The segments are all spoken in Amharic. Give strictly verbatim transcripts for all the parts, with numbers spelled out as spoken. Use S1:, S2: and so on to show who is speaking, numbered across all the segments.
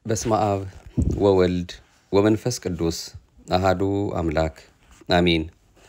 S1: በስመ አብ ወወልድ ወመንፈስ ቅዱስ አሐዱ አምላክ አሜን።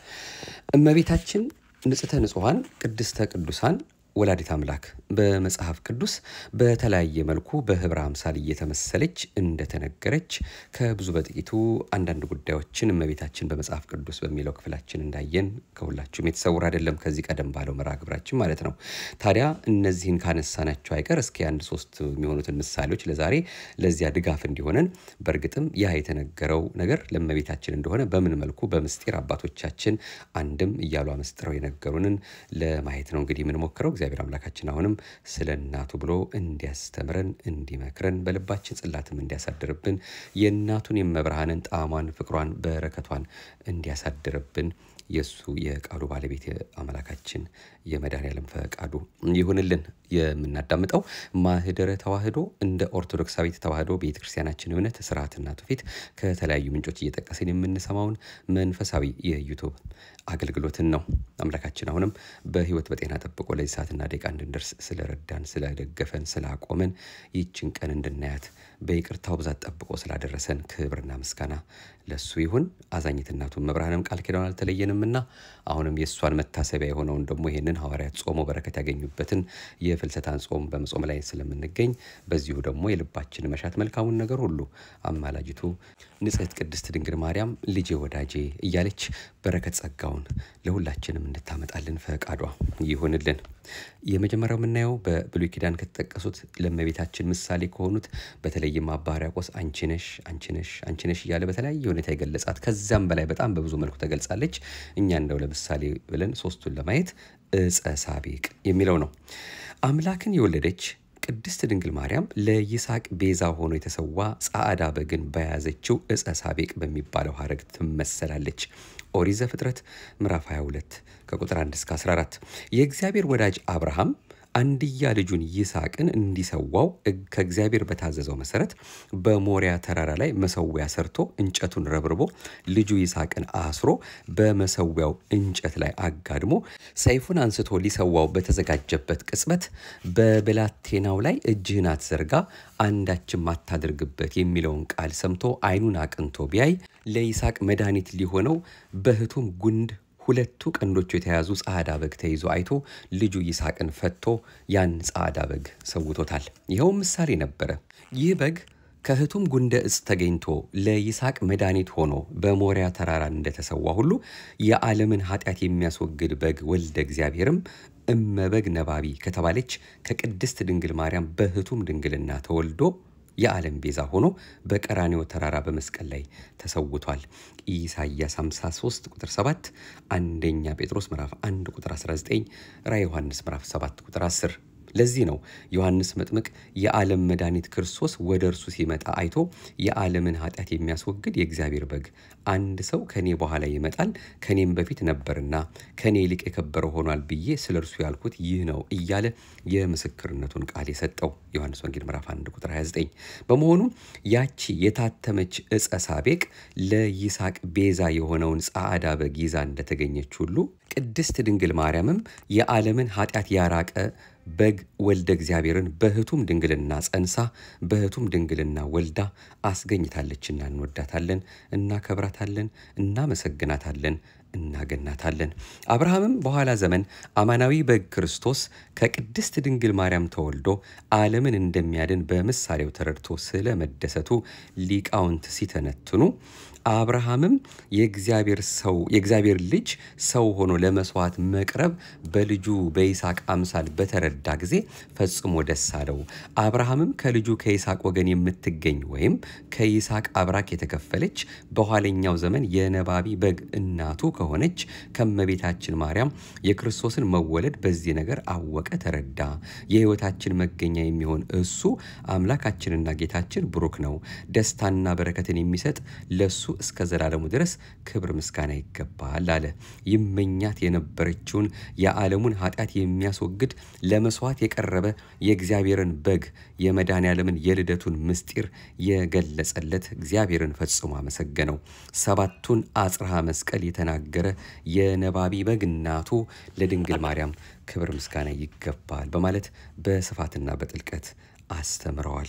S1: እመቤታችን ንጽሕተ ንጹሐን ቅድስተ ቅዱሳን ወላዲተ አምላክ በመጽሐፍ ቅዱስ በተለያየ መልኩ በህብረ አምሳል እየተመሰለች እንደተነገረች ከብዙ በጥቂቱ አንዳንድ ጉዳዮችን እመቤታችን በመጽሐፍ ቅዱስ በሚለው ክፍላችን እንዳየን ከሁላችሁም የተሰወረ አይደለም ከዚህ ቀደም ባለው መርሐ ግብራችን ማለት ነው። ታዲያ እነዚህን ካነሳናቸው አይቀር እስኪ አንድ ሶስት የሚሆኑትን ምሳሌዎች ለዛሬ ለዚያ ድጋፍ እንዲሆነን በእርግጥም ያ የተነገረው ነገር ለእመቤታችን እንደሆነ በምን መልኩ በምስጢር አባቶቻችን አንድም እያሉ አመስጥረው የነገሩንን ለማየት ነው እንግዲህ ምን ሞክረው እግዚአብሔር አምላካችን አሁንም ስለ እናቱ ብሎ እንዲያስተምረን እንዲመክረን በልባችን ጽላትም እንዲያሳድርብን የእናቱን የመብርሃንን ጣዕሟን ፍቅሯን በረከቷን እንዲያሳድርብን የሱ የቃሉ ባለቤት አምላካችን የመድኃኔዓለም ፈቃዱ ይሁንልን። የምናዳምጠው ማህደረ ተዋህዶ እንደ ኦርቶዶክሳዊት ተዋህዶ ቤተክርስቲያናችን እምነት ስርዓትና ትውፊት ከተለያዩ ምንጮች እየጠቀስን የምንሰማውን መንፈሳዊ የዩቲዩብ አገልግሎትን ነው። አምላካችን አሁንም በህይወት በጤና ጠብቆ ለዚህ ሰዓትና ደቂቃ እንድንደርስ ስለረዳን ስለደገፈን ስላቆመን ይህችን ቀን እንድናያት በይቅርታው ብዛት ጠብቆ ስላደረሰን ክብርና ምስጋና ለሱ ይሁን። አዛኝት እናቱን መብርሃንም ቃል ኪዳን አልተለየንምና አሁንም የሷን መታሰቢያ የሆነውን ደግሞ ይሄንን ሐዋርያት ጾሞ በረከት ያገኙበትን የፍልሰታን ጾም በመጾም ላይ ስለምንገኝ በዚሁ ደግሞ የልባችን መሻት መልካሙን ነገር ሁሉ አማላጅቱ ንጽሕት ቅድስት ድንግል ማርያም ልጄ ወዳጄ እያለች በረከት ጸጋውን ለሁላችንም እንድታመጣልን ፈቃዷ ይሁንልን። የመጀመሪያው የምናየው በብሉይ ኪዳን ከተጠቀሱት ለእመቤታችን ምሳሌ ከሆኑት በተለይም አባ ሕርያቆስ አንቺ ነሽ አንቺ ነሽ አንቺ ነሽ እያለ በተለያየ ሁኔታ ይገለጻት ከዛም በላይ በጣም በብዙ መልኩ ተገልጻለች። እኛ እንደው ለምሳሌ ብለን ሶስቱን ለማየት ዕፀ ሳቤቅ የሚለው ነው። አምላክን የወለደች ቅድስት ድንግል ማርያም ለይስሐቅ ቤዛ ሆኖ የተሰዋ ጻዕዳ በግን በያዘችው ዕፀ ሳቤቅ በሚባለው ሐረግ ትመሰላለች። ኦሪት ዘፍጥረት ምዕራፍ ሃያ ሁለት ከቁጥር አንድ እስከ አስራ አራት የእግዚአብሔር ወዳጅ አብርሃም አንድያ ልጁን ይስሐቅን እንዲሰዋው ከእግዚአብሔር በታዘዘው መሰረት በሞሪያ ተራራ ላይ መሰዊያ ሰርቶ እንጨቱን ረብርቦ ልጁ ይስሐቅን አስሮ በመሰዊያው እንጨት ላይ አጋድሞ ሰይፉን አንስቶ ሊሰዋው በተዘጋጀበት ቅጽበት በብላቴናው ላይ እጅህን አትዘርጋ አንዳችም አታድርግበት የሚለውን ቃል ሰምቶ ዓይኑን አቅንቶ ቢያይ ለይስሐቅ መድኃኒት ሊሆነው በህቱም ጉንድ ሁለቱ ቀንዶቹ የተያዙ ጻዕዳ በግ ተይዞ አይቶ ልጁ ይስሐቅን ፈቶ ያን ጻዕዳ በግ ሰውቶታል። ይሄው ምሳሌ ነበረ። ይህ በግ ከህቱም ጉንደ ዕፅ ተገኝቶ ለይስሐቅ መድኃኒት ሆኖ በሞሪያ ተራራ እንደተሰዋ ሁሉ የዓለምን ኃጢአት የሚያስወግድ በግ ወልደ እግዚአብሔርም እመበግ ነባቢ ከተባለች ከቅድስት ድንግል ማርያም በህቱም ድንግልና ተወልዶ የዓለም ቤዛ ሆኖ በቀራንዮ ተራራ በመስቀል ላይ ተሰውቷል። ኢሳይያስ ሃምሳ ሶስት ቁጥር ሰባት፣ አንደኛ ጴጥሮስ ምዕራፍ አንድ ቁጥር አስራ ዘጠኝ፣ ራዕየ ዮሐንስ ምዕራፍ ሰባት ቁጥር አስር። ለዚህ ነው ዮሐንስ መጥምቅ የዓለም መድኃኒት ክርስቶስ ወደ እርሱ ሲመጣ አይቶ የዓለምን ኃጢአት የሚያስወግድ የእግዚአብሔር በግ አንድ ሰው ከኔ በኋላ ይመጣል ከኔም በፊት ነበርና ከኔ ይልቅ የከበረ ሆኗል ብዬ ስለ እርሱ ያልኩት ይህ ነው እያለ የምስክርነቱን ቃል የሰጠው ዮሐንስ ወንጌል ምዕራፍ አንድ ቁጥር ሃያ ዘጠኝ። በመሆኑ ያቺ የታተመች ዕፀ ሳቤቅ ለይስሐቅ ቤዛ የሆነውን ጻዕዳ በግ ይዛ እንደተገኘች ሁሉ ቅድስት ድንግል ማርያምም የዓለምን ኃጢአት ያራቀ በግ ወልደ እግዚአብሔርን በህቱም ድንግልና ጸንሳ በህቱም ድንግልና ወልዳ አስገኝታለችና እንወዳታለን፣ እናከብራታለን፣ እናመሰግናታለን፣ እናገናታለን። አብርሃምም በኋላ ዘመን አማናዊ በግ ክርስቶስ ከቅድስት ድንግል ማርያም ተወልዶ ዓለምን እንደሚያድን በምሳሌው ተረድቶ ስለመደሰቱ ሊቃውንት ሲተነትኑ አብርሃምም የእግዚአብሔር ሰው የእግዚአብሔር ልጅ ሰው ሆኖ ለመስዋዕት መቅረብ በልጁ በይስሐቅ አምሳል በተረዳ ጊዜ ፈጽሞ ደስ አለው። አብርሃምም ከልጁ ከይስሐቅ ወገን የምትገኝ ወይም ከይስሐቅ አብራክ የተከፈለች በኋለኛው ዘመን የነባቢ በግ እናቱ ከሆነች ከመቤታችን ማርያም የክርስቶስን መወለድ በዚህ ነገር አወቀ ተረዳ። የሕይወታችን መገኛ የሚሆን እሱ አምላካችንና ጌታችን ብሩክ ነው። ደስታና በረከትን የሚሰጥ ለሱ እስከ ዘላለሙ ድረስ ክብር ምስጋና ይገባል አለ። ይመኛት የነበረችውን የዓለሙን ኃጢአት የሚያስወግድ ለመስዋዕት የቀረበ የእግዚአብሔርን በግ የመድኃኔዓለምን የልደቱን ምስጢር የገለጸለት እግዚአብሔርን ፈጽሞ አመሰገነው። ሰባቱን አጽርሃ መስቀል የተናገረ የነባቢ በግ እናቱ ለድንግል ማርያም ክብር ምስጋና ይገባል በማለት በስፋትና በጥልቀት አስተምረዋል።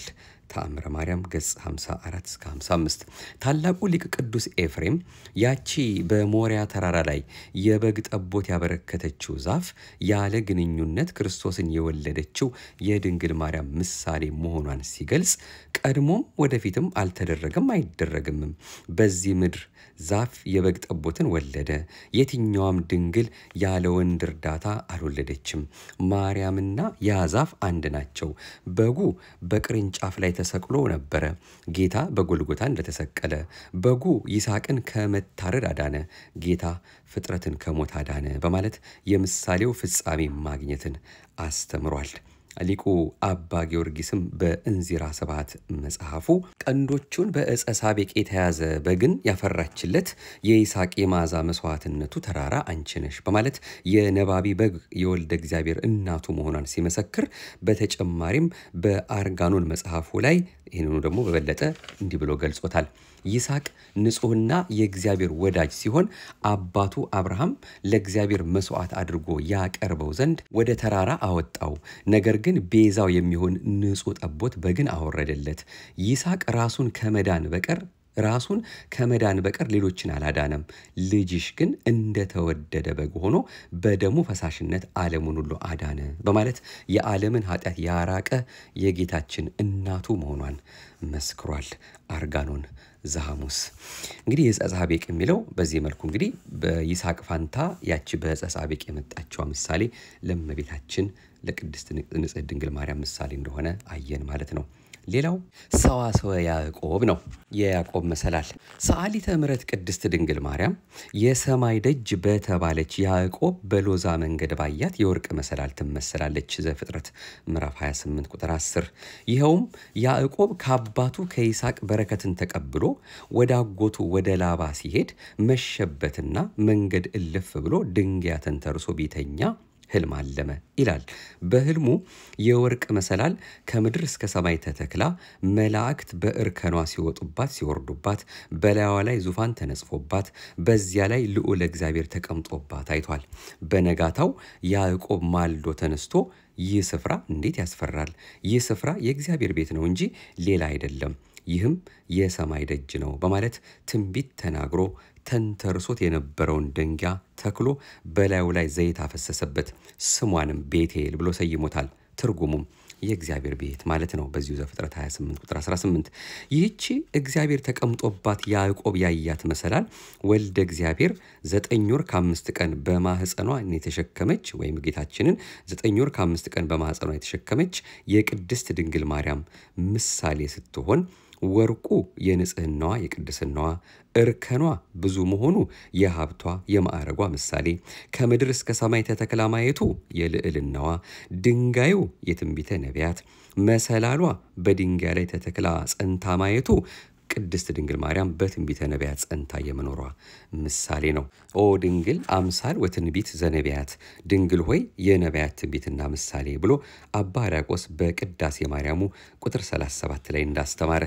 S1: ተአምረ ማርያም ገጽ ሃምሳ አራት እስከ ሃምሳ አምስት። ታላቁ ሊቅ ቅዱስ ኤፍሬም ያቺ በሞሪያ ተራራ ላይ የበግ ጠቦት ያበረከተችው ዛፍ ያለ ግንኙነት ክርስቶስን የወለደችው የድንግል ማርያም ምሳሌ መሆኗን ሲገልጽ ቀድሞም ወደፊትም አልተደረገም አይደረግምም። በዚህ ምድር ዛፍ የበግ ጠቦትን ወለደ። የትኛውም ድንግል ያለ ወንድ እርዳታ አልወለደችም። ማርያምና ያ ዛፍ አንድ ናቸው። በጉ በቅርንጫፍ ላይ ተሰቅሎ ነበረ። ጌታ በጎልጎታ እንደተሰቀለ በጉ ይስሐቅን ከመታረድ አዳነ፣ ጌታ ፍጥረትን ከሞት አዳነ በማለት የምሳሌው ፍጻሜ ማግኘትን አስተምሯል። ሊቁ አባ ጊዮርጊስም በእንዚራ ስብሐት መጽሐፉ ቀንዶቹን በዕፀ ሳቤቅ የተያዘ በግን ያፈራችለት የይስሐቅ የማዛ መስዋዕትነቱ ተራራ አንቺ ነሽ በማለት የነባቢ በግ የወልደ እግዚአብሔር እናቱ መሆኗን ሲመሰክር፣ በተጨማሪም በአርጋኖን መጽሐፉ ላይ ይህንኑ ደግሞ በበለጠ እንዲህ ብሎ ገልጾታል። ይስሐቅ ንጹሕና የእግዚአብሔር ወዳጅ ሲሆን አባቱ አብርሃም ለእግዚአብሔር መስዋዕት አድርጎ ያቀርበው ዘንድ ወደ ተራራ አወጣው። ነገር ግን ቤዛው የሚሆን ንጹሕ ጠቦት በግን አወረደለት። ይስሐቅ ራሱን ከመዳን በቀር ራሱን ከመዳን በቀር ሌሎችን አላዳነም። ልጅሽ ግን እንደተወደደ በግ ሆኖ በደሙ ፈሳሽነት ዓለሙን ሁሉ አዳነ በማለት የዓለምን ኃጢአት ያራቀ የጌታችን እናቱ መሆኗን መስክሯል። አርጋኖን ዘሐሙስ። እንግዲህ የዕፀ ሳቤቅ የሚለው በዚህ መልኩ እንግዲህ በይስሐቅ ፋንታ ያቺ በዕፀ ሳቤቅ የመጣችው ምሳሌ ለእመቤታችን ለቅድስት ንጽሕት ድንግል ማርያም ምሳሌ እንደሆነ አየን ማለት ነው። ሌላው ሰዋስወ ያዕቆብ ነው። የያዕቆብ መሰላል ሰዓሊተ ምሕረት ቅድስት ድንግል ማርያም የሰማይ ደጅ በተባለች ያዕቆብ በሎዛ መንገድ ባያት የወርቅ መሰላል ትመሰላለች። ዘፍጥረት ምዕራፍ ሃያ ስምንት ቁጥር አስር። ይኸውም ያዕቆብ ከአባቱ ከይስሐቅ በረከትን ተቀብሎ ወደ አጎቱ ወደ ላባ ሲሄድ መሸበትና መንገድ እልፍ ብሎ ድንጋይ ተንተርሶ ቢተኛ ህልም አለመ ይላል። በህልሙ የወርቅ መሰላል ከምድር እስከ ሰማይ ተተክላ መላእክት በእርከኗ ሲወጡባት ሲወርዱባት በላይዋ ላይ ዙፋን ተነጽፎባት በዚያ ላይ ልዑል እግዚአብሔር ተቀምጦባት አይቷል። በነጋታው ያዕቆብ ማልዶ ተነስቶ ይህ ስፍራ እንዴት ያስፈራል! ይህ ስፍራ የእግዚአብሔር ቤት ነው እንጂ ሌላ አይደለም፣ ይህም የሰማይ ደጅ ነው በማለት ትንቢት ተናግሮ ተንተርሶት የነበረውን ድንጋይ ተክሎ በላዩ ላይ ዘይት አፈሰሰበት። ስሟንም ቤቴል ብሎ ሰይሞታል። ትርጉሙም የእግዚአብሔር ቤት ማለት ነው። በዚሁ ዘፍጥረት ሃያ ስምንት ቁጥር አስራ ስምንት። ይህቺ እግዚአብሔር ተቀምጦባት ያዕቆብ ያያት መሰላል ወልደ እግዚአብሔር ዘጠኝ ወር ከአምስት ቀን በማህፀኗ የተሸከመች ወይም ጌታችንን ዘጠኝ ወር ከአምስት ቀን በማህፀኗ የተሸከመች የቅድስት ድንግል ማርያም ምሳሌ ስትሆን ወርቁ የንጽህናዋ የቅድስናዋ እርከኗ ብዙ መሆኑ የሀብቷ የማዕረጓ ምሳሌ፣ ከምድር እስከ ሰማይ ተተክላ ማየቱ የልዕልናዋ፣ ድንጋዩ የትንቢተ ነቢያት፣ መሰላሏ በድንጋይ ላይ ተተክላ ጸንታ ማየቱ ቅድስት ድንግል ማርያም በትንቢተ ነቢያት ጸንታ የመኖሯ ምሳሌ ነው። ኦ ድንግል አምሳል ወትንቢት ዘነቢያት፣ ድንግል ሆይ የነቢያት ትንቢትና ምሳሌ ብሎ አባ ሕርያቆስ በቅዳሴ ማርያሙ ቁጥር ሰላሳ ሰባት ላይ እንዳስተማረ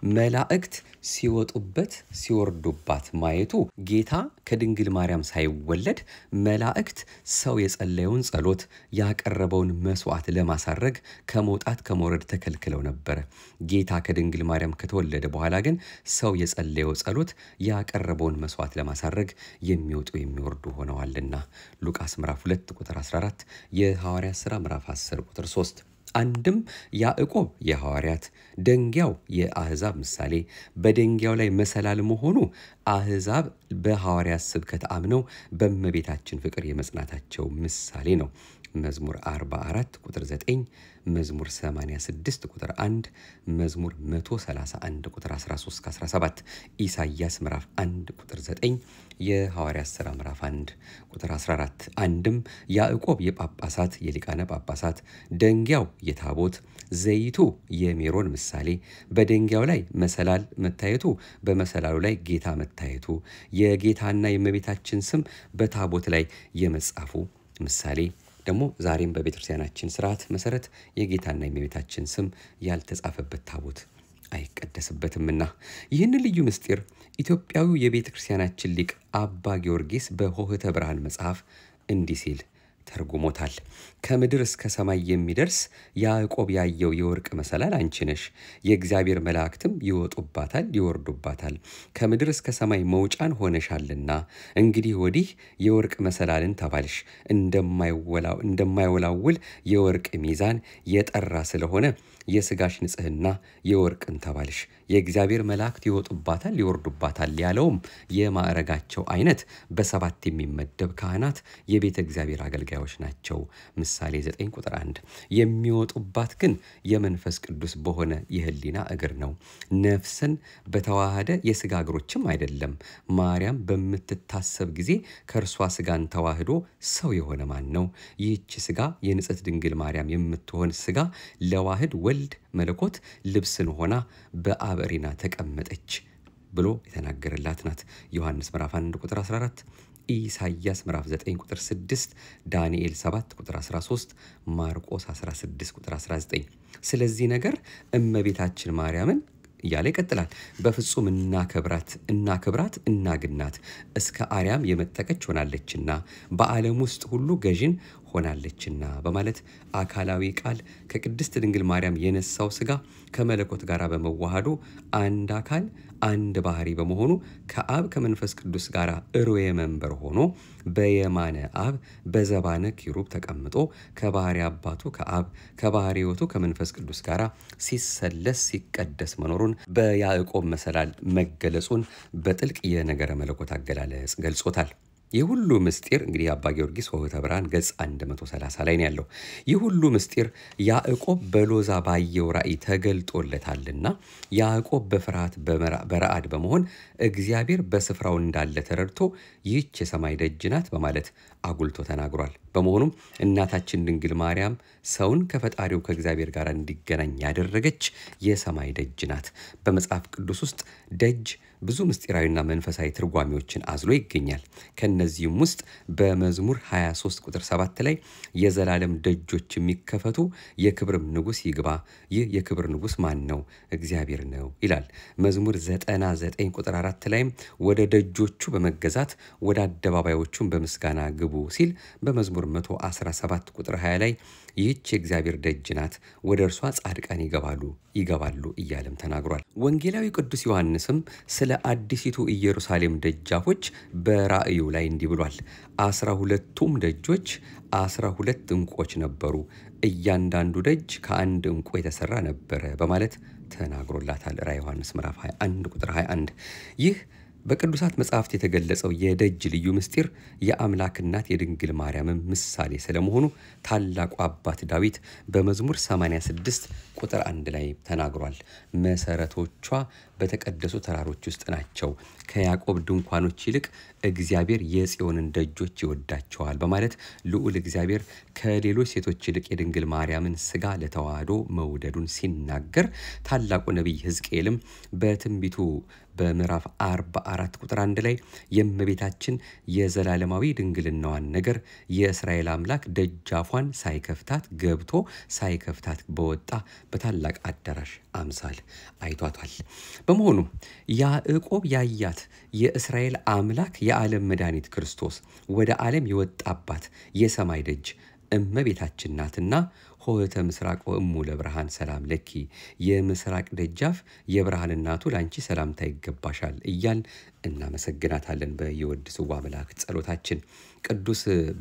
S1: መላእክት ሲወጡበት ሲወርዱባት ማየቱ ጌታ ከድንግል ማርያም ሳይወለድ መላእክት ሰው የጸለየውን ጸሎት ያቀረበውን መስዋዕት ለማሳረግ ከመውጣት ከመውረድ ተከልክለው ነበር። ጌታ ከድንግል ማርያም ከተወለደ በኋላ ግን ሰው የጸለየው ጸሎት ያቀረበውን መስዋዕት ለማሳረግ የሚወጡ የሚወርዱ ሆነዋልና። ሉቃስ ምዕራፍ ሁለት ቁጥር አስራ አራት፣ የሐዋርያት ሥራ ምዕራፍ አስር ቁጥር ሶስት። አንድም ያዕቆብ የሐዋርያት ደንጊያው የአሕዛብ ምሳሌ፣ በደንጊያው ላይ መሰላል መሆኑ አሕዛብ በሐዋርያት ስብከት አምነው በእመቤታችን ፍቅር የመጽናታቸው ምሳሌ ነው። መዝሙር አርባ አራት ቁጥር ዘጠኝ፣ መዝሙር ሰማንያ ስድስት ቁጥር አንድ፣ መዝሙር መቶ ሰላሳ አንድ ቁጥር አስራ ሶስት እስከ አስራ ሰባት፣ ኢሳይያስ ምዕራፍ አንድ ቁጥር ዘጠኝ፣ የሐዋርያት ሥራ ምዕራፍ አንድ ቁጥር አስራ አራት። አንድም ያዕቆብ የጳጳሳት የሊቃነ ጳጳሳት፣ ደንጊያው የታቦት፣ ዘይቱ የሜሮን ምሳሌ፣ በደንጊያው ላይ መሰላል መታየቱ በመሰላሉ ላይ ጌታ መታየቱ፣ የጌታና የእመቤታችን ስም በታቦት ላይ የመጻፉ ምሳሌ ደግሞ ዛሬም በቤተክርስቲያናችን ሥርዓት መሰረት የጌታና የእመቤታችን ስም ያልተጻፈበት ታቦት አይቀደስበትምና ይህን ልዩ ምስጢር ኢትዮጵያዊው የቤተክርስቲያናችን ሊቅ አባ ጊዮርጊስ በሆህተ ብርሃን መጽሐፍ እንዲህ ሲል ተርጉሞታል። ከምድር እስከ ሰማይ የሚደርስ ያዕቆብ ያየው የወርቅ መሰላል አንቺ ነሽ። የእግዚአብሔር መላእክትም ይወጡባታል ይወርዱባታል። ከምድር እስከ ሰማይ መውጫን ሆነሻልና እንግዲህ ወዲህ የወርቅ መሰላልን ተባልሽ። እንደማይወላውል የወርቅ ሚዛን የጠራ ስለሆነ የስጋሽ ንጽህና የወርቅን ተባልሽ። የእግዚአብሔር መላእክት ይወጡባታል ይወርዱባታል ያለውም የማዕረጋቸው አይነት በሰባት የሚመደብ ካህናት የቤተ እግዚአብሔር አገልጋዮች ናቸው። ምሳሌ ዘጠኝ ቁጥር አንድ። የሚወጡባት ግን የመንፈስ ቅዱስ በሆነ የህሊና እግር ነው። ነፍስን በተዋሃደ የስጋ እግሮችም አይደለም። ማርያም በምትታሰብ ጊዜ ከእርሷ ስጋን ተዋህዶ ሰው የሆነ ማን ነው? ይህች ስጋ የንጽሕት ድንግል ማርያም የምትሆን ስጋ ለዋህድ ወልድ መለኮት ልብስን ሆና በአበሪና ተቀመጠች ብሎ የተናገረላት ናት። ዮሐንስ ምዕራፍ አንድ ቁጥር አስራ አራት፣ ኢሳይያስ ምዕራፍ ዘጠኝ ቁጥር ስድስት፣ ዳንኤል ሰባት ቁጥር አስራ ሶስት፣ ማርቆስ አስራ ስድስት ቁጥር አስራ ዘጠኝ። ስለዚህ ነገር እመቤታችን ማርያምን እያለ ይቀጥላል። በፍጹም እናከብራት እናከብራት እናግናት እስከ አርያም የመጠቀች ሆናለችና በዓለም ውስጥ ሁሉ ገዥን ሆናለችና በማለት አካላዊ ቃል ከቅድስት ድንግል ማርያም የነሳው ስጋ ከመለኮት ጋር በመዋሃዱ አንድ አካል አንድ ባህሪ በመሆኑ ከአብ ከመንፈስ ቅዱስ ጋር እርዌ መንበር ሆኖ በየማነ አብ በዘባነ ኪሩብ ተቀምጦ ከባህሪ አባቱ ከአብ ከባህሪ ሕይወቱ ከመንፈስ ቅዱስ ጋር ሲሰለስ ሲቀደስ መኖሩን በያዕቆብ መሰላል መገለጹን በጥልቅ የነገረ መለኮት አገላለጽ ገልጾታል። ይህ ሁሉ ምስጢር እንግዲህ አባ ጊዮርጊስ ወኅተ ብርሃን ገጽ መቶ ሰላሳ ላይ ነው ያለው። ይህ ሁሉ ምስጢር ያዕቆብ በሎዛ ባየው ራእይ ተገልጦለታልና ያዕቆብ በፍርሃት በረአድ በመሆን እግዚአብሔር በስፍራው እንዳለ ተረድቶ ይህች የሰማይ ደጅ ናት በማለት አጉልቶ ተናግሯል። በመሆኑም እናታችን ድንግል ማርያም ሰውን ከፈጣሪው ከእግዚአብሔር ጋር እንዲገናኝ ያደረገች የሰማይ ደጅ ናት። በመጽሐፍ ቅዱስ ውስጥ ደጅ ብዙ ምስጢራዊና መንፈሳዊ ትርጓሜዎችን አዝሎ ይገኛል። ከነዚህም ውስጥ በመዝሙር ሃያ ሶስት ቁጥር ሰባት ላይ የዘላለም ደጆች የሚከፈቱ የክብርም ንጉስ ይግባ፣ ይህ የክብር ንጉስ ማን ነው? እግዚአብሔር ነው ይላል። መዝሙር ዘጠና ዘጠኝ ቁጥር አራት ላይም ወደ ደጆቹ በመገዛት ወደ አደባባዮቹም በምስጋና ግቡ ሲል በመዝሙር መቶ አስራ ሰባት ቁጥር ሃያ ላይ ይህች የእግዚአብሔር ደጅ ናት፣ ወደ እርሷ ጻድቃን ይገባሉ ይገባሉ እያለም ተናግሯል። ወንጌላዊ ቅዱስ ዮሐንስም ስለ አዲሲቱ ኢየሩሳሌም ደጃፎች በራእዩ ላይ እንዲህ ብሏል። አስራ ሁለቱም ደጆች አስራ ሁለት ዕንቆች ነበሩ፣ እያንዳንዱ ደጅ ከአንድ ዕንቁ የተሰራ ነበረ በማለት ተናግሮላታል። ራዕየ ዮሐንስ ምዕራፍ ሃያ አንድ ቁጥር ሃያ አንድ። ይህ በቅዱሳት መጻሕፍት የተገለጸው የደጅ ልዩ ምስጢር የአምላክ እናት የድንግል ማርያም ምሳሌ ስለመሆኑ ታላቁ አባት ዳዊት በመዝሙር ሰማንያ ስድስት ቁጥር አንድ ላይ ተናግሯል። መሰረቶቿ በተቀደሱ ተራሮች ውስጥ ናቸው፣ ከያዕቆብ ድንኳኖች ይልቅ እግዚአብሔር የጽዮንን ደጆች ይወዳቸዋል በማለት ልዑል እግዚአብሔር ከሌሎች ሴቶች ይልቅ የድንግል ማርያምን ስጋ ለተዋህዶ መውደዱን ሲናገር ታላቁ ነቢይ ሕዝቅኤልም በትንቢቱ በምዕራፍ አርባ አራት ቁጥር አንድ ላይ የእመቤታችን የዘላለማዊ ድንግልናዋን ነገር የእስራኤል አምላክ ደጃፏን ሳይከፍታት ገብቶ ሳይከፍታት በወጣ በታላቅ አዳራሽ አምሳል አይቷታል። በመሆኑም ያዕቆብ ያያት የእስራኤል አምላክ የዓለም መድኃኒት ክርስቶስ ወደ ዓለም የወጣባት የሰማይ ደጅ እመቤታችን ናትና ሆህተ ምስራቅ ወእሙ ለብርሃን ሰላም ለኪ፣ የምስራቅ ደጃፍ የብርሃን እናቱ ላንቺ ሰላምታ ይገባሻል እያል እናመሰግናታለን በየወድስዋ መላእክት ጸሎታችን። ቅዱስ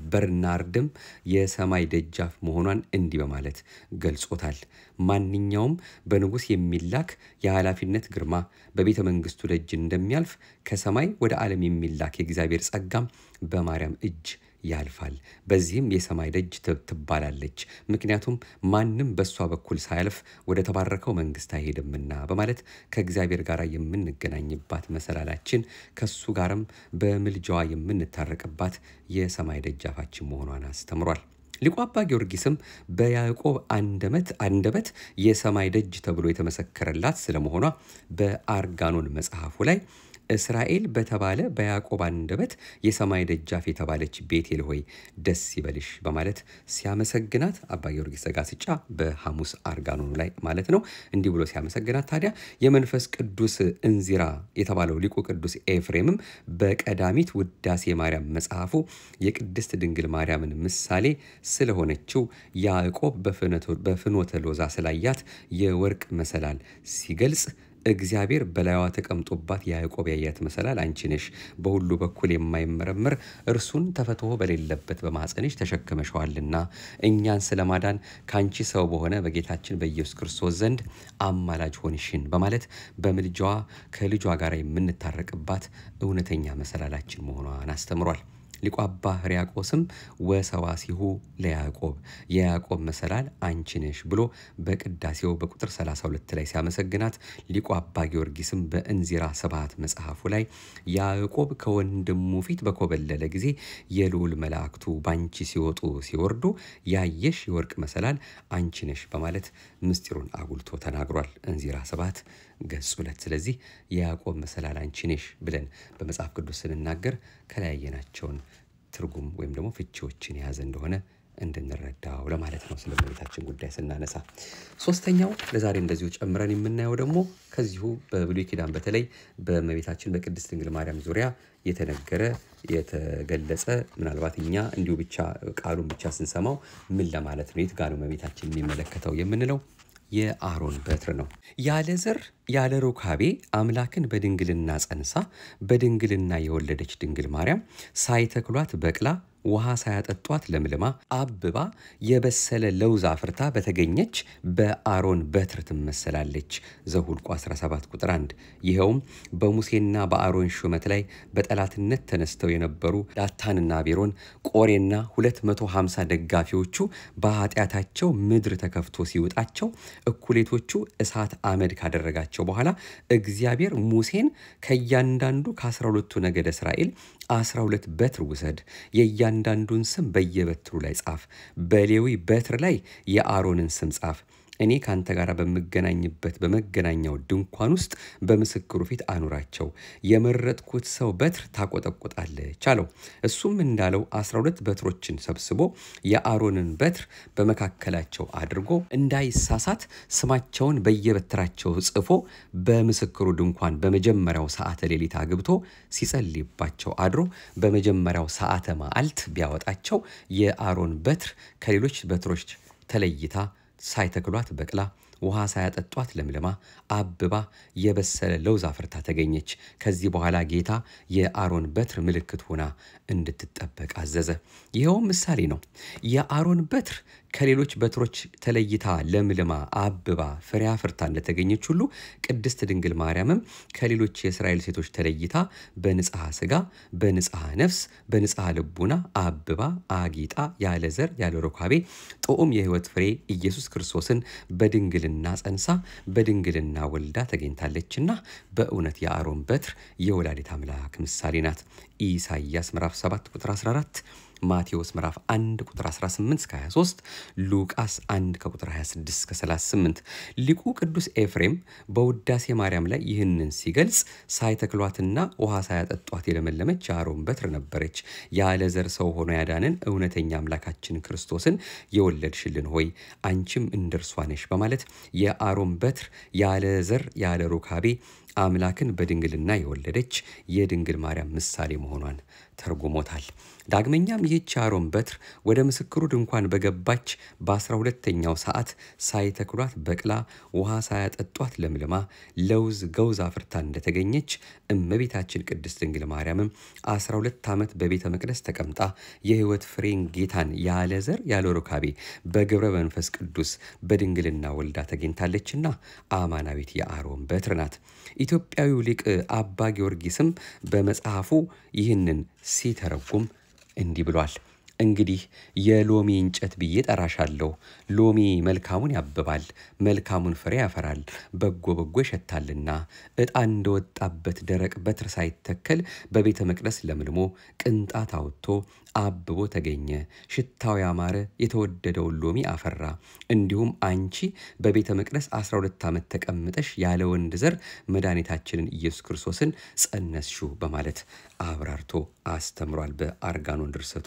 S1: በርናርድም የሰማይ ደጃፍ መሆኗን እንዲህ በማለት ገልጾታል። ማንኛውም በንጉስ የሚላክ የኃላፊነት ግርማ በቤተ መንግስቱ ደጅ እንደሚያልፍ ከሰማይ ወደ ዓለም የሚላክ የእግዚአብሔር ጸጋም በማርያም እጅ ያልፋል። በዚህም የሰማይ ደጅ ትባላለች፣ ምክንያቱም ማንም በሷ በኩል ሳያልፍ ወደ ተባረከው መንግስት አይሄድምና በማለት ከእግዚአብሔር ጋር የምንገናኝባት መሰላላችን ከሱ ጋርም በምልጃዋ የምንታረቅባት የሰማይ ደጃፋችን መሆኗን አስተምሯል። ሊቁ አባ ጊዮርጊስም በያዕቆብ አንደበት አንደበት የሰማይ ደጅ ተብሎ የተመሰከረላት ስለመሆኗ በአርጋኖን መጽሐፉ ላይ እስራኤል በተባለ በያዕቆብ አንደበት የሰማይ ደጃፍ የተባለች ቤቴል ሆይ ደስ ይበልሽ በማለት ሲያመሰግናት አባ ጊዮርጊስ ዘጋስጫ በሐሙስ አርጋኖኑ ላይ ማለት ነው እንዲህ ብሎ ሲያመሰግናት ታዲያ የመንፈስ ቅዱስ እንዚራ የተባለው ሊቁ ቅዱስ ኤፍሬምም በቀዳሚት ውዳሴ ማርያም መጽሐፉ የቅድስት ድንግል ማርያምን ምሳሌ ስለሆነችው ያዕቆብ በፍኖተ ሎዛ ስላያት የወርቅ መሰላል ሲገልጽ እግዚአብሔር በላይዋ ተቀምጦባት ያዕቆብ ያያት መሰላል አንቺ ነሽ በሁሉ በኩል የማይመረመር እርሱን ተፈትሆ በሌለበት በማጸንሽ ተሸክመሽዋልና እኛን ስለማዳን ካንቺ ሰው በሆነ በጌታችን በኢየሱስ ክርስቶስ ዘንድ አማላጅ ሆንሽን በማለት በምልጃዋ ከልጇ ጋር የምንታረቅባት እውነተኛ መሰላላችን መሆኗን አስተምሯል። ሊቁ አባ ሕርያቆስም ወሰዋሲሁ ለያዕቆብ የያዕቆብ መሰላል አንቺ ነሽ ብሎ በቅዳሴው በቁጥር ሰላሳ ሁለት ላይ ሲያመሰግናት ሊቁ አባ ጊዮርጊስም በእንዚራ ሰብሐት መጽሐፉ ላይ ያዕቆብ ከወንድሙ ፊት በኮበለለ ጊዜ የልዑል መላእክቱ ባንቺ ሲወጡ ሲወርዱ ያየሽ የወርቅ መሰላል አንቺ ነሽ በማለት ምስጢሩን አጉልቶ ተናግሯል። እንዚራ ሰብሐት ገጽ ሁለት። ስለዚህ የያዕቆብ መሰላል አንቺ ነሽ ብለን በመጽሐፍ ቅዱስ ስንናገር ከለያየናቸውን ትርጉም ወይም ደግሞ ፍቺዎችን የያዘ እንደሆነ እንድንረዳው ለማለት ነው። ስለ እመቤታችን ጉዳይ ስናነሳ ሶስተኛው ለዛሬ እንደዚሁ ጨምረን የምናየው ደግሞ ከዚሁ በብሉይ ኪዳን በተለይ በእመቤታችን በቅድስት ድንግል ማርያም ዙሪያ የተነገረ የተገለጸ ምናልባት እኛ እንዲሁ ብቻ ቃሉን ብቻ ስንሰማው ምን ለማለት ነው የት ጋር ነው እመቤታችን የሚመለከተው የምንለው የአሮን በትር ነው። ያለ ዘር ያለ ሩካቤ አምላክን በድንግልና ጸንሳ በድንግልና የወለደች ድንግል ማርያም ሳይተክሏት በቅላ ውሃ ሳያጠጧት ለምልማ አብባ የበሰለ ለውዝ አፍርታ በተገኘች በአሮን በትር ትመሰላለች። ዘኍልቍ አስራ ሰባት ቁጥር አንድ። ይኸውም በሙሴና በአሮን ሹመት ላይ በጠላትነት ተነስተው የነበሩ ዳታንና አቤሮን ቆሬና ሁለት መቶ ሃምሳ ደጋፊዎቹ በኃጢአታቸው ምድር ተከፍቶ ሲውጣቸው እኩሌቶቹ እሳት አመድ ካደረጋቸው በኋላ እግዚአብሔር ሙሴን ከያንዳንዱ ከአስራ ሁለቱ ነገደ እስራኤል አስራ ሁለት በትር ውሰድ የያንዳንዱን ስም በየበትሩ ላይ ጻፍ በሌዊ በትር ላይ የአሮንን ስም ጻፍ እኔ ካንተ ጋር በመገናኝበት በመገናኛው ድንኳን ውስጥ በምስክሩ ፊት አኑራቸው የመረጥኩት ሰው በትር ታቆጠቁጣለች አለው። እሱም እንዳለው አስራ ሁለት በትሮችን ሰብስቦ የአሮንን በትር በመካከላቸው አድርጎ እንዳይሳሳት ስማቸውን በየበትራቸው ጽፎ በምስክሩ ድንኳን በመጀመሪያው ሰዓተ ሌሊት አግብቶ ሲጸልይባቸው አድሮ በመጀመሪያው ሰዓተ መዓልት ቢያወጣቸው የአሮን በትር ከሌሎች በትሮች ተለይታ ሳይተክሏት በቅላ ውሃ ሳያጠጧት ለምልማ አብባ የበሰለ ለውዝ አፍርታ ተገኘች። ከዚህ በኋላ ጌታ የአሮን በትር ምልክት ሆና እንድትጠበቅ አዘዘ። ይኸውም ምሳሌ ነው። የአሮን በትር ከሌሎች በትሮች ተለይታ ለምልማ አብባ ፍሬ አፍርታ እንደተገኘች ሁሉ ቅድስት ድንግል ማርያምም ከሌሎች የእስራኤል ሴቶች ተለይታ በንጽሐ ሥጋ በንጽሐ ነፍስ በንጽሐ ልቡና አብባ አጊጣ ያለ ዘር ያለ ሩካቤ ጦም የሕይወት ፍሬ ኢየሱስ ክርስቶስን በድንግልና ጸንሳ በድንግልና ወልዳ ተገኝታለችና በእውነት የአሮን በትር የወላዲተ አምላክ ምሳሌ ናት። ኢሳይያስ ምዕራፍ ሰባት ቁጥር አስራ አራት ማቴዎስ ምዕራፍ አንድ ቁጥር አስራ ስምንት እስከ ሃያ ሶስት ሉቃስ አንድ ከቁጥር ሃያ ስድስት እስከ ሰላሳ ስምንት ሊቁ ቅዱስ ኤፍሬም በውዳሴ ማርያም ላይ ይህንን ሲገልጽ ሳይተክሏትና ውሃ ሳያጠጧት የለመለመች የአሮን በትር ነበረች። ያለ ዘር ሰው ሆኖ ያዳነን እውነተኛ አምላካችን ክርስቶስን የወለድሽልን ሆይ አንቺም እንደርሷ ነሽ በማለት የአሮን በትር ያለ ዘር ያለ ሩካቤ አምላክን በድንግልና የወለደች የድንግል ማርያም ምሳሌ መሆኗን ተርጉሞታል። ዳግመኛም ይህች አሮን በትር ወደ ምስክሩ ድንኳን በገባች በአስራ ሁለተኛው ሰዓት ሳይተክሏት በቅላ ውሃ ሳያጠጧት ለምልማ ለውዝ ገውዝ አፍርታ እንደተገኘች እመቤታችን ቅድስት ድንግል ማርያምም አስራ ሁለት ዓመት በቤተ መቅደስ ተቀምጣ የሕይወት ፍሬን ጌታን ያለ ዘር ያለ ሩካቤ በግብረ መንፈስ ቅዱስ በድንግልና ወልዳ ተገኝታለችና አማናዊት የአሮን በትር ናት። ኢትዮጵያዊው ሊቅ አባ ጊዮርጊስም በመጽሐፉ ይህንን ሲተረጉም እንዲህ ብሏል። እንግዲህ የሎሚ እንጨት ብዬ ጠራሻለሁ። ሎሚ መልካሙን ያብባል፣ መልካሙን ፍሬ ያፈራል፣ በጎ በጎ ይሸታልና ዕጣን እንደወጣበት ደረቅ በትር ሳይተከል በቤተ መቅደስ ለምልሞ ቅንጣት አውጥቶ አብቦ ተገኘ። ሽታው ያማረ የተወደደውን ሎሚ አፈራ። እንዲሁም አንቺ በቤተ መቅደስ አስራ ሁለት ዓመት ተቀምጠሽ ያለ ወንድ ዘር መድኃኒታችንን ኢየሱስ ክርስቶስን ጸነስሽው በማለት አብራርቶ አስተምሯል። በአርጋኖን ድርሰቱ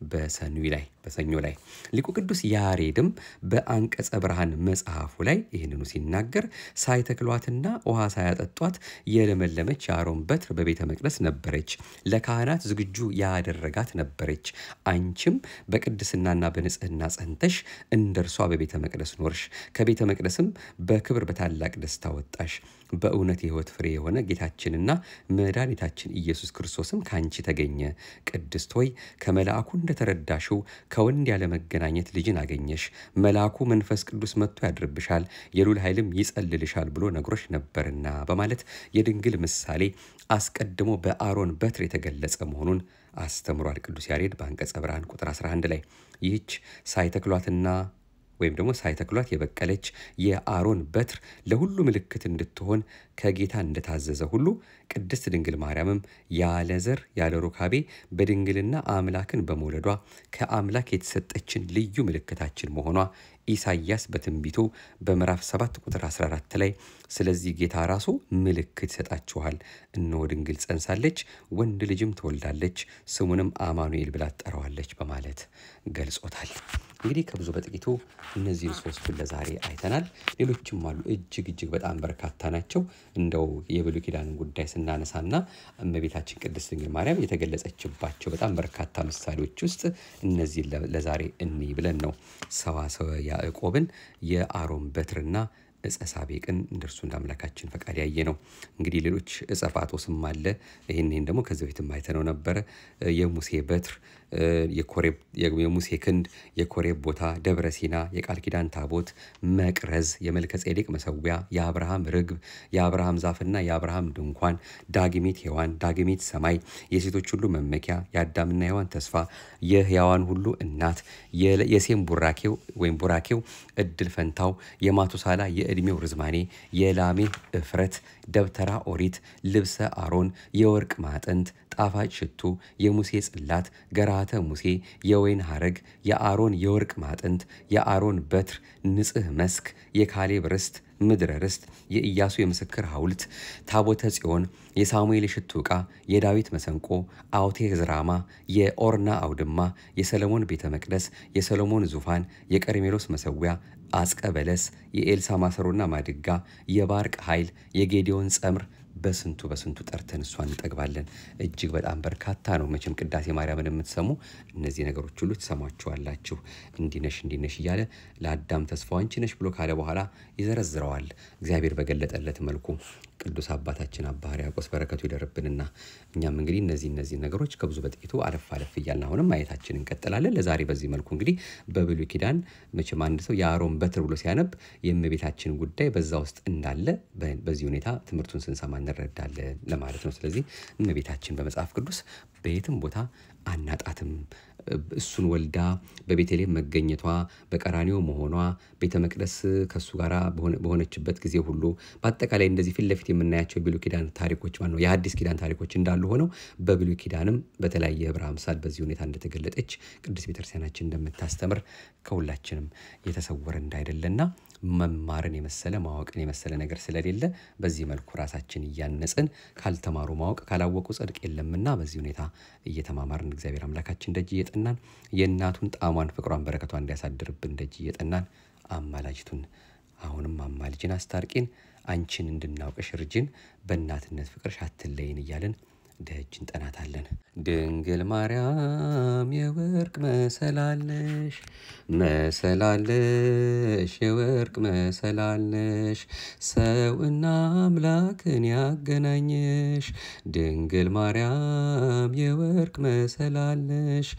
S1: በሰኞ ላይ በሰኞ ላይ ሊቁ ቅዱስ ያሬድም በአንቀጸ ብርሃን መጽሐፉ ላይ ይህንኑ ሲናገር ሳይተክሏትና ውሃ ሳያጠጧት የለመለመች የአሮን በትር በቤተ መቅደስ ነበረች፣ ለካህናት ዝግጁ ያደረጋት ነበረች። አንቺም በቅድስናና በንጽህና ጸንተሽ እንደርሷ በቤተ መቅደስ ኖርሽ፣ ከቤተ መቅደስም በክብር በታላቅ ደስታ ወጣሽ። በእውነት የሕይወት ፍሬ የሆነ ጌታችንና መድኃኒታችን ኢየሱስ ክርስቶስም ካንቺ ተገኘ። ቅድስት ሆይ ከመልአኩ እንደተረዳሽው ከወንድ ያለ መገናኘት ልጅን አገኘሽ። መልአኩ መንፈስ ቅዱስ መጥቶ ያድርብሻል፣ የሉል ኃይልም ይጸልልሻል ብሎ ነግሮሽ ነበርና በማለት የድንግል ምሳሌ አስቀድሞ በአሮን በትር የተገለጸ መሆኑን አስተምሯል። ቅዱስ ያሬድ በአንቀጸ ብርሃን ቁጥር አስራ አንድ ላይ ይህች ሳይተክሏትና ወይም ደግሞ ሳይተክሏት የበቀለች የአሮን በትር ለሁሉ ምልክት እንድትሆን ከጌታ እንደታዘዘ ሁሉ ቅድስት ድንግል ማርያምም ያለ ዘር ያለ ሩካቤ በድንግልና አምላክን በመውለዷ ከአምላክ የተሰጠችን ልዩ ምልክታችን መሆኗ ኢሳይያስ በትንቢቱ በምዕራፍ ሰባት ቁጥር አስራ አራት ላይ ስለዚህ ጌታ ራሱ ምልክት ይሰጣችኋል፣ እነሆ ድንግል ጸንሳለች፣ ወንድ ልጅም ትወልዳለች፣ ስሙንም አማኑኤል ብላ ትጠራዋለች በማለት ገልጾታል። እንግዲህ ከብዙ በጥቂቱ እነዚህን ሶስቱን ለዛሬ አይተናል። ሌሎችም አሉ፣ እጅግ እጅግ በጣም በርካታ ናቸው። እንደው የብሉይ ኪዳንን ጉዳይ ስናነሳና እመቤታችን ቅድስት ድንግል ማርያም የተገለጸችባቸው በጣም በርካታ ምሳሌዎች ውስጥ እነዚህ ለዛሬ እኒ ብለን ነው ሰዋሰወ ያዕቆብን የአሮን በትርና ዕፀ ሳቤቅን እንደርሱ እንዳምላካችን ፈቃድ ያየ ነው። እንግዲህ ሌሎች ዕፀ ፋጦስም አለ። ይህን ይህን ደግሞ ከዚህ በፊትም አይተነው ነበረ። የሙሴ በትር፣ የኮሬብ የሙሴ ክንድ፣ የኮሬብ ቦታ፣ ደብረ ሲና፣ የቃል ኪዳን ታቦት፣ መቅረዝ፣ የመልከ ጼዴቅ መሰዊያ፣ የአብርሃም ርግብ፣ የአብርሃም ዛፍና የአብርሃም ድንኳን፣ ዳግሚት ሔዋን፣ ዳግሚት ሰማይ፣ የሴቶች ሁሉ መመኪያ፣ የአዳምና ሔዋን ተስፋ፣ የሕያዋን ሁሉ እናት፣ የሴም ቡራኬው ወይም ቡራኬው እድል ፈንታው፣ የማቱሳላ የዕድሜው ርዝማኔ፣ የላሜህ እፍረት፣ ደብተራ ኦሪት፣ ልብሰ አሮን፣ የወርቅ ማዕጠንት፣ ጣፋጭ ሽቱ፣ የሙሴ ጽላት፣ ገራተ ሙሴ፣ የወይን ሐረግ፣ የአሮን የወርቅ ማዕጠንት፣ የአሮን በትር፣ ንጽህ መስክ፣ የካሌብ ርስት፣ ምድረ ርስት፣ የኢያሱ የምስክር ሐውልት፣ ታቦተ ጽዮን፣ የሳሙኤል የሽቱ ዕቃ፣ የዳዊት መሰንቆ፣ አውቴ ዝራማ፣ የኦርና አውድማ፣ የሰለሞን ቤተ መቅደስ፣ የሰሎሞን ዙፋን፣ የቀርሜሎስ መሰዊያ፣ አስቀ በለስ፣ የኤልሳ ማሰሮና ማድጋ፣ የባርቅ ኃይል፣ የጌዲዮን ጸምር፣ በስንቱ በስንቱ ጠርተን እሷን እንጠግባለን። እጅግ በጣም በርካታ ነው። መቼም ቅዳሴ ማርያምን የምትሰሙ እነዚህ ነገሮች ሁሉ ትሰሟቸዋላችሁ። እንዲነሽ እንዲነሽ እያለ ለአዳም ተስፋው አንቺ ነሽ ብሎ ካለ በኋላ ይዘረዝረዋል። እግዚአብሔር በገለጠለት መልኩ ቅዱስ አባታችን አባ ሕርያቆስ በረከቱ ይደርብንና እኛም እንግዲህ እነዚህ እነዚህ ነገሮች ከብዙ በጥቂቱ አለፍ አለፍ እያልን አሁንም ማየታችንን እንቀጥላለን። ለዛሬ በዚህ መልኩ እንግዲህ በብሉይ ኪዳን መቼም አንድ ሰው የአሮን በትር ብሎ ሲያነብ የእመቤታችን ጉዳይ በዛ ውስጥ እንዳለ በዚህ ሁኔታ ትምህርቱን ስንሰማ እንረዳለን ለማለት ነው። ስለዚህ እመቤታችን በመጽሐፍ ቅዱስ በየትም ቦታ አናጣትም። እሱን ወልዳ በቤተልሔም መገኘቷ፣ በቀራኒዮ መሆኗ፣ ቤተ መቅደስ ከሱ ጋር በሆነችበት ጊዜ ሁሉ በአጠቃላይ እንደዚህ ፊት ለፊት የምናያቸው የብሉይ ኪዳን ታሪኮች ማለት ነው የሐዲስ ኪዳን ታሪኮች እንዳሉ ሆነው በብሉይ ኪዳንም በተለያየ ህብረ አምሳል በዚህ ሁኔታ እንደተገለጠች ቅዱስ ቤተክርስቲያናችን እንደምታስተምር ከሁላችንም የተሰወረ እንዳይደለና መማርን የመሰለ ማወቅን የመሰለ ነገር ስለሌለ በዚህ መልኩ ራሳችን እያነጽን ካልተማሩ ማወቅ ካላወቁ ጽድቅ የለምና በዚህ ሁኔታ እየተማማርን እግዚአብሔር አምላካችን ደጅ እየጠናን የእናቱን ጣዕሟን ፍቅሯን በረከቷን እንዲያሳድርብን ደጅ እየጠናን አማላጅቱን አሁንም አማልጅን አስታርቂን አንቺን እንድናውቅሽ እርጅን በእናትነት ፍቅርሽ አትለይን እያልን ደጅ እንጠናታለን። ድንግል ማርያም የወርቅ መሰላለሽ መሰላለሽ የወርቅ መሰላለሽ ሰውና አምላክን ያገናኘሽ ድንግል ማርያም የወርቅ መሰላለሽ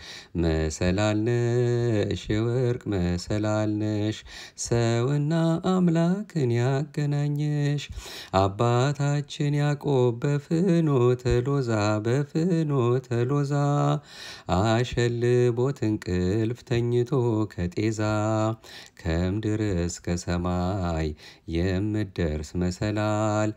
S1: መሰላለሽ የወርቅ መሰላለሽ ሰውና አምላክን ያገናኘሽ አባታችን ያዕቆብ በፍኖተ ሎዛ ሎዛ በፍኖተ ሎዛ አሸልቦት እንቅልፍ ተኝቶ ከጤዛ ከምድር እስከ ሰማይ የምትደርስ መሰላል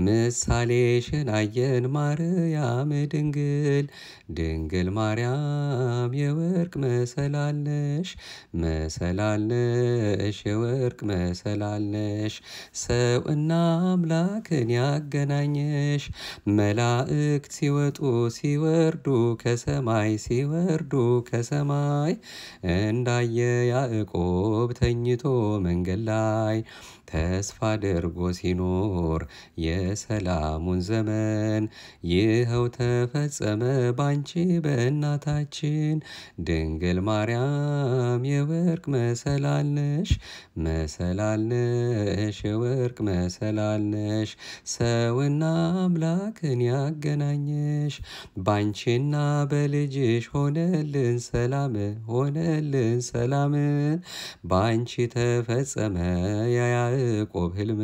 S1: ምሳሌሽን አየን ማርያም ድንግል ድንግል ማርያም የወርቅ መሰላል ነሽ መሰላል ነሽ የወርቅ መሰላል ነሽ ሰውና አምላክን ያገናኘሽ መላእክት ሲወጡ ሲወርዱ ከሰማይ ሲወርዱ ከሰማይ እንዳየ ያዕቆብ ተኝቶ መንገድ ላይ ተስፋ አድርጎ ሲኖር የሰላሙን ዘመን ይኸው ተፈጸመ ባንቺ በእናታችን ድንግል ማርያም የወርቅ መሰላል ነሽ መሰላል ነሽ የወርቅ መሰላል ነሽ ሰውና አምላክን ያገናኘሽ ባንቺና በልጅሽ ሆነልን ሰላም ሆነልን ሰላም ባንቺ ተፈጸመ ያዕቆብ ህልም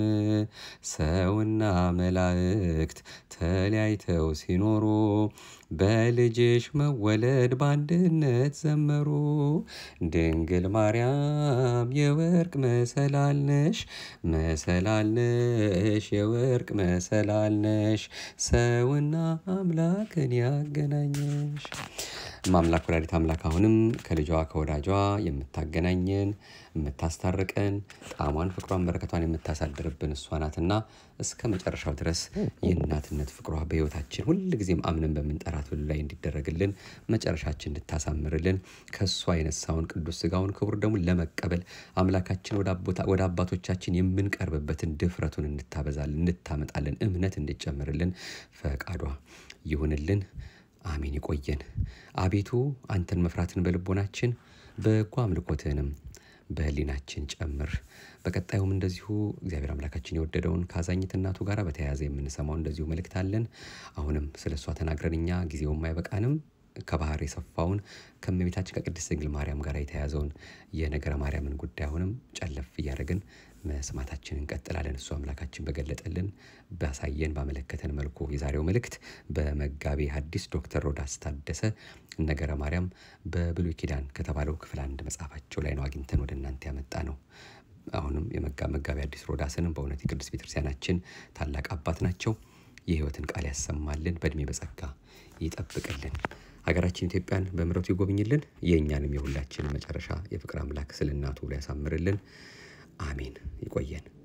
S1: ሰውና መላእክት ተለያይተው ሲኖሩ በልጅሽ መወለድ በአንድነት ዘመሩ ድንግል ማርያም የወርቅ መሰላል ነሽ መሰላል ነሽ የወርቅ መሰላል ነሽ ሰውና አምላክን ያገናኘሽ ማምላክ ወላዲተ አምላክ አሁንም ከልጇ ከወዳጇ የምታገናኘን የምታስታርቀን ጣዕሟን ፍቅሯን በረከቷን የምታሳድርብን እሷ ናትና እስከ መጨረሻው ድረስ የእናትነት ፍቅሯ በህይወታችን ሁሉ ጊዜም አምነን በመንጠራት ሁሉ ላይ እንዲደረግልን መጨረሻችን እንድታሳምርልን ከሷ የነሳውን ቅዱስ ሥጋውን ክቡር ደሙን ለመቀበል አምላካችን ወደ አቦታ ወደ አባቶቻችን የምንቀርብበትን ድፍረቱን እንድታበዛልን እንድታመጣልን እምነት እንድጨምርልን ፈቃዷ ይሁንልን አሜን ይቆየን አቤቱ አንተን መፍራትን በልቦናችን በጎ አምልኮትህንም በህሊናችን ጨምር በቀጣዩም እንደዚሁ እግዚአብሔር አምላካችን የወደደውን ካዛኝት እናቱ ጋር በተያያዘ የምንሰማው እንደዚሁ መልእክት አለን አሁንም ስለሷ ተናግረንኛ ጊዜውም አይበቃንም ከባህር የሰፋውን ከመቤታችን ከቅድስት ድንግል ማርያም ጋር የተያዘውን የነገረ ማርያምን ጉዳይ አሁንም ጨለፍ እያደረግን መስማታችንን እንቀጥላለን እሱ አምላካችን በገለጠልን ባሳየን ባመለከተን መልኩ የዛሬው መልእክት በመጋቤ ሐዲስ ዶክተር ሮዳስ ታደሰ ነገረ ማርያም በብሉይ ኪዳን ከተባለው ክፍል አንድ መጽሐፋቸው ላይ ነው አግኝተን ወደ እናንተ ያመጣ ነው አሁንም የመጋቤ ሐዲስ ሮዳስንም በእውነት የቅድስት ቤተክርስቲያናችን ታላቅ አባት ናቸው የህይወትን ቃል ያሰማልን በእድሜ በጸጋ ይጠብቅልን ሀገራችን ኢትዮጵያን በምሕረቱ ይጎብኝልን የኛንም የሁላችን መጨረሻ የፍቅር አምላክ ስለናቱ ያሳምርልን አሜን ይቆየን